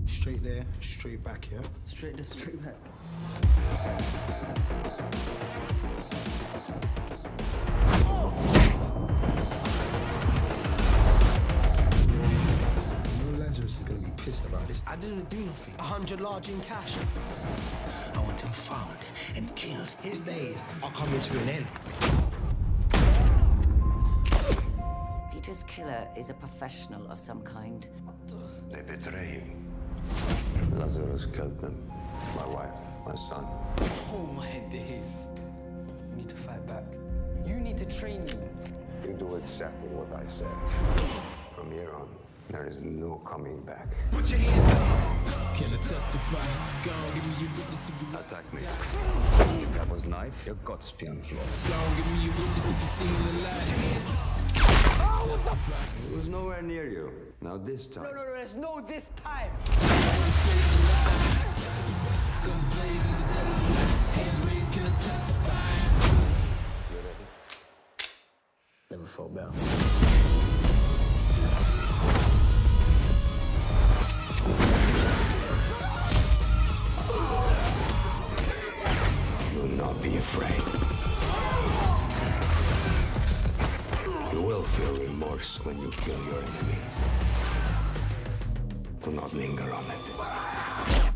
Straight there, straight back, yeah? Straight there, straight back. Lazarus is gonna be pissed about this. I didn't do nothing. 100 large in cash. I want him found and killed. His days are coming to an end. Peter's killer is a professional of some kind. They betray you. Lazarus killed them. My wife, my son. Oh my days. You need to fight back. You need to train me. You do exactly what I say. From here on, there is no coming back. Put your hands up. Can I testify? Go on, give me your witness if you Attack me. If that was knife, your guts be on the floor. Go on, give me your witness if you seen the light. Testify. It was nowhere near you. Now this time. No, there's no this time. Guns blazing in the dead of the night. Hands raised, can I testify? You ready? Never felt better. Do not be afraid. You will feel remorse when you kill your enemy. Do not linger on it.